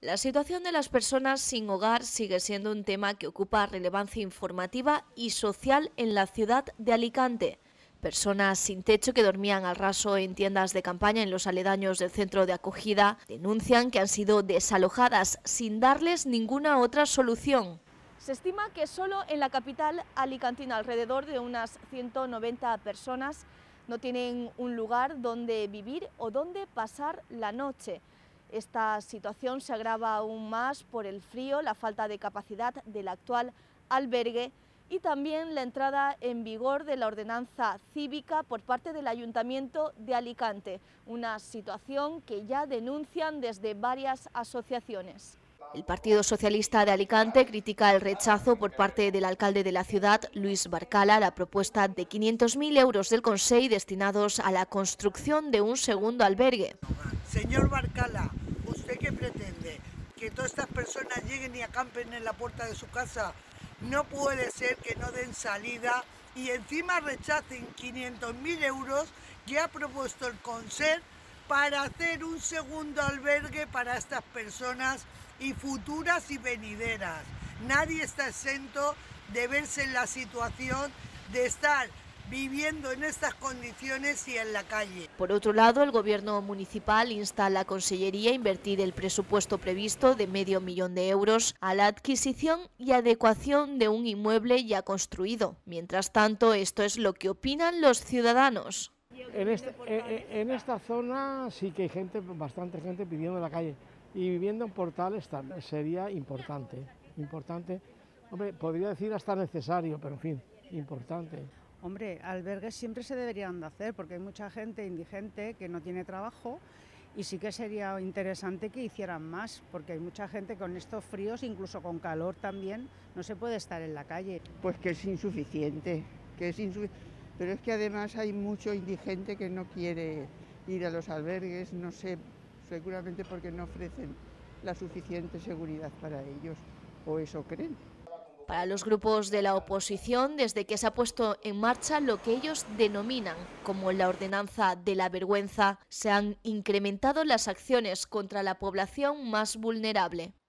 La situación de las personas sin hogar sigue siendo un tema que ocupa relevancia informativa y social en la ciudad de Alicante. Personas sin techo que dormían al raso en tiendas de campaña en los aledaños del centro de acogida denuncian que han sido desalojadas sin darles ninguna otra solución. Se estima que solo en la capital alicantina alrededor de unas 190 personas no tienen un lugar donde vivir o donde pasar la noche. Esta situación se agrava aún más por el frío, la falta de capacidad del actual albergue y también la entrada en vigor de la ordenanza cívica por parte del Ayuntamiento de Alicante, una situación que ya denuncian desde varias asociaciones. El Partido Socialista de Alicante critica el rechazo por parte del alcalde de la ciudad, Luis Barcala, a la propuesta de 500.000 euros del Consell destinados a la construcción de un segundo albergue. Señor Barcala, ¿usted qué pretende? ¿Que todas estas personas lleguen y acampen en la puerta de su casa? No puede ser que no den salida y encima rechacen 500.000 euros que ha propuesto el Consell para hacer un segundo albergue para estas personas y futuras y venideras. Nadie está exento de verse en la situación de estar viviendo en estas condiciones y en la calle. Por otro lado, el Gobierno municipal insta a la Consellería a invertir el presupuesto previsto de €500.000 a la adquisición y adecuación de un inmueble ya construido. Mientras tanto, esto es lo que opinan los ciudadanos. En esta zona sí que hay gente, bastante gente viviendo en la calle y viviendo en portales sería importante. Hombre, podría decir hasta necesario, pero en fin, importante. Hombre, albergues siempre se deberían de hacer porque hay mucha gente indigente que no tiene trabajo y sí que sería interesante que hicieran más porque hay mucha gente con estos fríos, incluso con calor también, no se puede estar en la calle. Pues que es insuficiente, pero es que además hay mucho indigente que no quiere ir a los albergues, no sé, seguramente porque no ofrecen la suficiente seguridad para ellos, o eso creen. Para los grupos de la oposición, desde que se ha puesto en marcha lo que ellos denominan como la ordenanza de la vergüenza, se han incrementado las acciones contra la población más vulnerable.